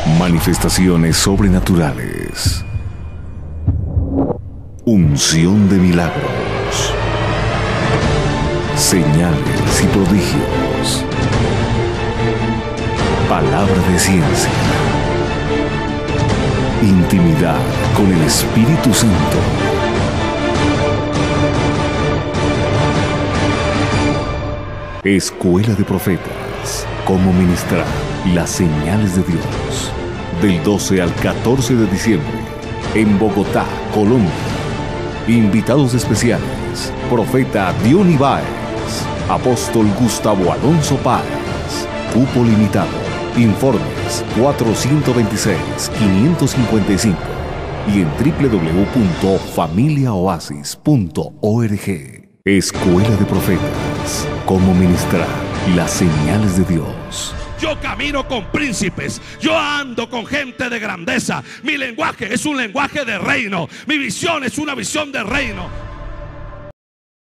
Manifestaciones sobrenaturales. Unción de milagros. Señales y prodigios. Palabra de ciencia. Intimidad con el Espíritu Santo. Escuela de Profetas. Cómo ministrar las señales de Dios. Del 12 al 14 de diciembre. En Bogotá, Colombia. Invitados especiales. Profeta Diony Báez. Apóstol Gustavo Alonso Páez. Cupo limitado. Informes 426-555 y en www.familiaoasis.org. Escuela de Profetas. Cómo ministrar las señales de Dios. Yo camino con príncipes, yo ando con gente de grandeza. Mi lenguaje es un lenguaje de reino, mi visión es una visión de reino.